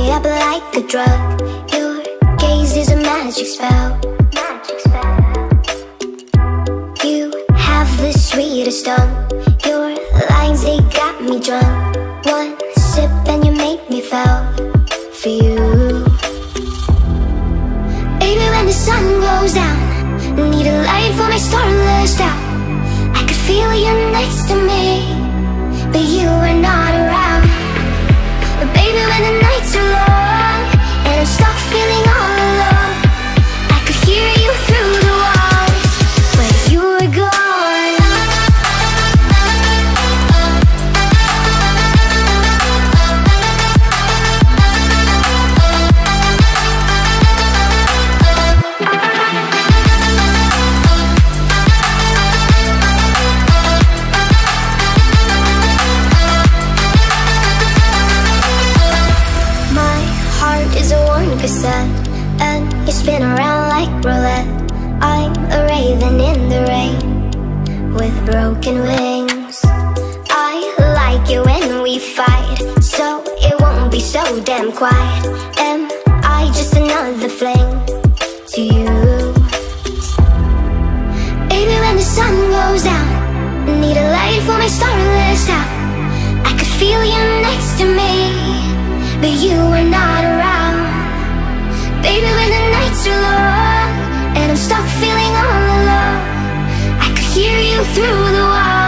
me up like a drug. Your gaze is a magic spell. You have the sweetest tongue. Your lines, they got me drunk. One sip and you make me fall for you. Baby, when the sun goes down, need a light for my starless out. I could feel you next to me, but you are not around. But baby, when the nights are long and I'm stuck feeling all alone, I could hear you through the walls when you were gone. And you spin around like roulette. I'm a raven in the rain with broken wings. I like it when we fight, so it won't be so damn quiet. Am I just another fling to you? Baby, when the sun goes down, need a light for my starless out. I could feel you next to me, but you are not around. Baby, when the nights are long and I'm stuck feeling all alone, I could hear you through the walls.